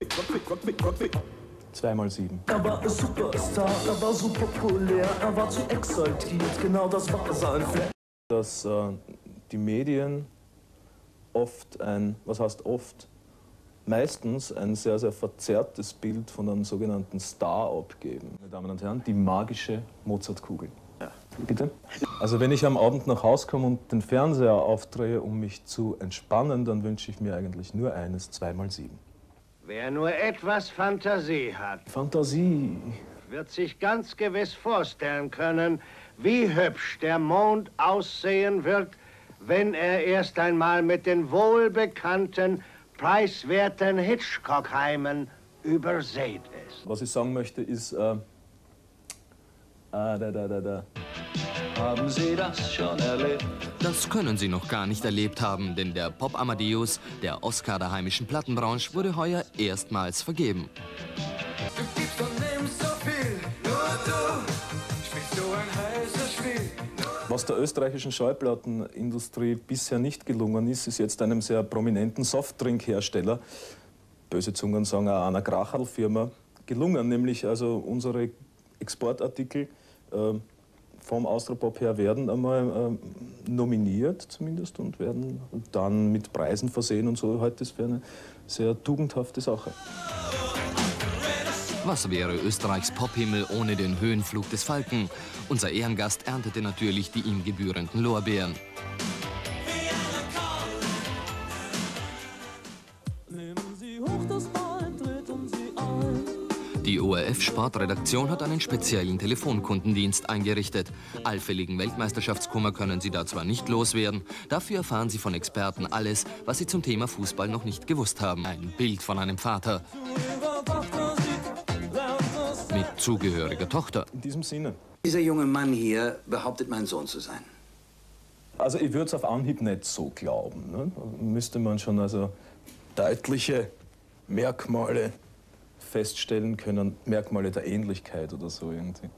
2x7. Er war ein Superstar, er war so populär, er war zu exaltiert, genau das war sein Flair. Dass die Medien oft meistens ein sehr, sehr verzerrtes Bild von einem sogenannten Star abgeben. Meine Damen und Herren, die magische Mozartkugel. Ja. Bitte? Also wenn ich am Abend nach Hause komme und den Fernseher aufdrehe, um mich zu entspannen, dann wünsche ich mir eigentlich nur eines, 2x7. Wer nur etwas Fantasie hat, Fantasie. wird sich ganz gewiss vorstellen können, wie hübsch der Mond aussehen wird, wenn er erst einmal mit den wohlbekannten, preiswerten Hitchcock-Heimen übersät ist. Was ich sagen möchte ist, Haben Sie das schon erlebt? Das können Sie noch gar nicht erlebt haben, denn der Pop-Amadeus, der Oscar der heimischen Plattenbranche, wurde heuer erstmals vergeben. Du gibst und nimmst so viel, nur du spielst so ein heißes Spiel. was der österreichischen Schallplattenindustrie bisher nicht gelungen ist, ist jetzt einem sehr prominenten Softdrinkhersteller, böse Zungen sagen auch einer Kracherl-Firma, gelungen, nämlich also unsere Exportartikel vom Austropop her werden einmal nominiert zumindest und werden dann mit Preisen versehen und so. Heute ist für eine sehr tugendhafte Sache. Was wäre Österreichs Pophimmel ohne den Höhenflug des Falken? Unser Ehrengast erntete natürlich die ihm gebührenden Lorbeeren. Die ORF-Sportredaktion hat einen speziellen Telefonkundendienst eingerichtet. Allfälligen Weltmeisterschaftskummer können Sie da zwar nicht loswerden, dafür erfahren Sie von Experten alles, was Sie zum Thema Fußball noch nicht gewusst haben. Ein Bild von einem Vater mit zugehöriger Tochter. In diesem Sinne. Dieser junge Mann hier behauptet, mein Sohn zu sein. Also ich würde es auf Anhieb nicht so glauben. Ne? Da müsste man schon also deutliche Merkmale feststellen können, Merkmale der Ähnlichkeit oder so irgendwie.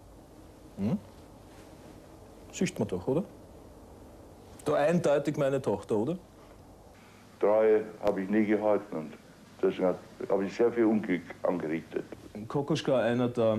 Schücht man doch, oder? Da eindeutig meine Tochter, oder? Treue habe ich nie gehalten und deswegen habe ich sehr viel Unglück angerichtet. Kokoschka, einer der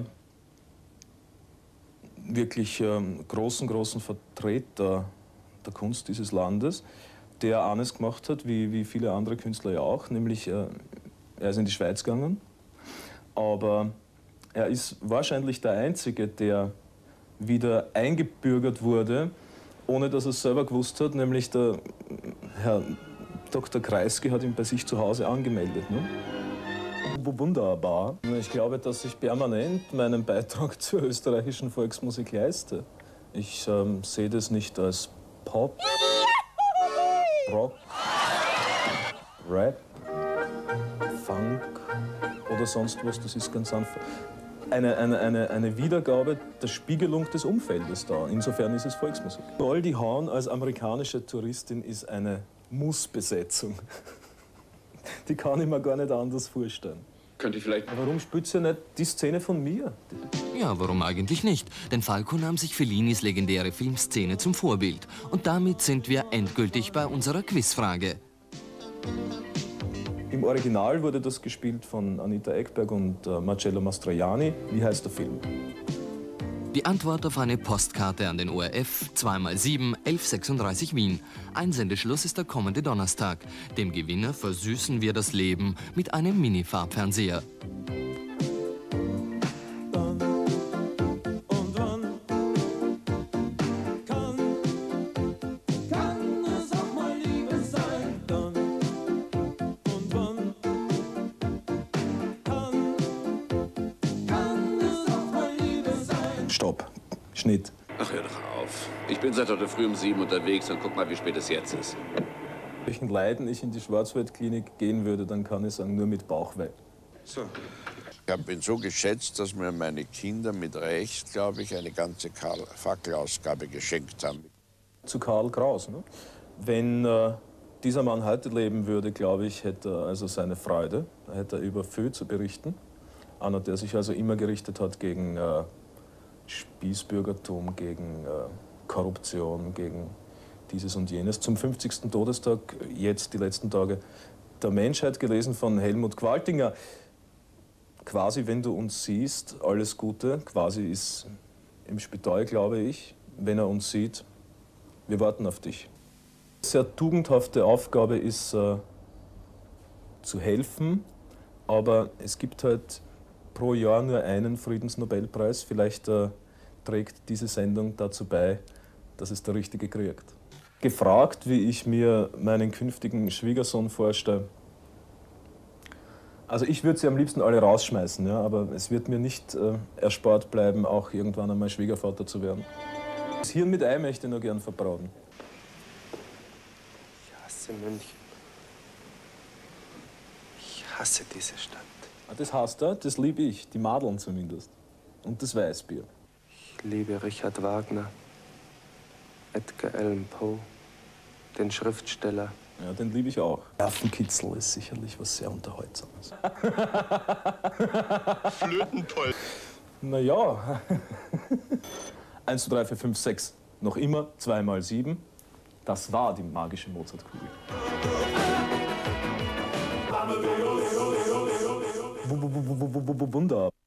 wirklich großen Vertreter der Kunst dieses Landes, der eines gemacht hat, wie viele andere Künstler ja auch, nämlich er ist in die Schweiz gegangen, aber er ist wahrscheinlich der Einzige, der wieder eingebürgert wurde, ohne dass er es selber gewusst hat, nämlich der Herr Dr. Kreisky hat ihn bei sich zu Hause angemeldet. Ne? Wunderbar. Ich glaube, dass ich permanent meinen Beitrag zur österreichischen Volksmusik leiste. Ich sehe das nicht als Pop, Rock, Rap, Funk oder sonst was. Das ist ganz einfach eine Wiedergabe der Spiegelung des Umfeldes da. Insofern ist es Volksmusik. Goldie Hawn als amerikanische Touristin ist eine Mussbesetzung. Die kann ich mir gar nicht anders vorstellen. Könnte ich vielleicht... Warum spielt sie nicht die Szene von mir? Ja, warum eigentlich nicht? Denn Falco nahm sich Fellinis legendäre Filmszene zum Vorbild. Und damit sind wir endgültig bei unserer Quizfrage. Im Original wurde das gespielt von Anita Ekberg und Marcello Mastroianni. Wie heißt der Film? Die Antwort auf eine Postkarte an den ORF 2x7 1136 Wien. Einsendeschluss ist der kommende Donnerstag. Dem Gewinner versüßen wir das Leben mit einem Mini-Farbfernseher. Stopp. Schnitt. Ach, hör doch auf. Ich bin seit heute früh um 7 unterwegs und guck mal, wie spät es jetzt ist. Welchen Leiden ich in die Schwarzwaldklinik gehen würde, dann kann ich sagen, nur mit Bauchweh. So. Ich bin so geschätzt, dass mir meine Kinder mit Recht, glaube ich, eine ganze Fackelausgabe geschenkt haben. Zu Karl Kraus. Ne? Wenn dieser Mann heute leben würde, glaube ich, hätte er also seine Freude. Da hätte er über viel zu berichten. Einer, der sich also immer gerichtet hat gegen Spießbürgertum, gegen Korruption, gegen dieses und jenes. Zum 50. Todestag, jetzt die letzten Tage der Menschheit gelesen von Helmut Qualtinger. Quasi, wenn du uns siehst, alles Gute. Quasi ist im Spital, glaube ich, wenn er uns sieht, wir warten auf dich. Eine sehr tugendhafte Aufgabe ist, zu helfen, aber es gibt halt pro Jahr nur einen Friedensnobelpreis. Vielleicht trägt diese Sendung dazu bei, dass es der Richtige kriegt. Gefragt, wie ich mir meinen künftigen Schwiegersohn vorstelle. Also ich würde sie am liebsten alle rausschmeißen, ja, aber es wird mir nicht erspart bleiben, auch irgendwann einmal Schwiegervater zu werden. Das Hirn mit Ei möchte ich nur gern verbraten. Ich hasse München. Ich hasse diese Stadt. Das hasst er, das liebe ich, die Madeln zumindest. Und das Weißbier. Ich liebe Richard Wagner, Edgar Allan Poe, den Schriftsteller. Ja, den liebe ich auch. Nervenkitzel ist sicherlich was sehr Unterhaltsames. Flötentoll. Naja. 1, 2, 3, 4, 5, 6. Noch immer 2 mal 7. Das war die magische Mozartkugel. Wunder.